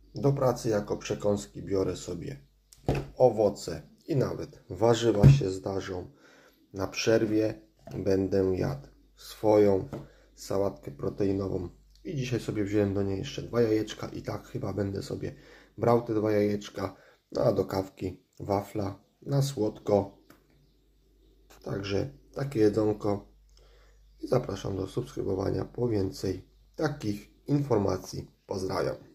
Do pracy jako przekąski biorę sobie owoce i nawet warzywa się zdarzą. Na przerwie będę jadł swoją sałatkę proteinową. I dzisiaj sobie wziąłem do niej jeszcze 2 jajeczka i tak chyba będę sobie brał te 2 jajeczka. No a do kawki wafla na słodko. Także takie jedzonko. I zapraszam do subskrybowania po więcej takich informacji. Pozdrawiam.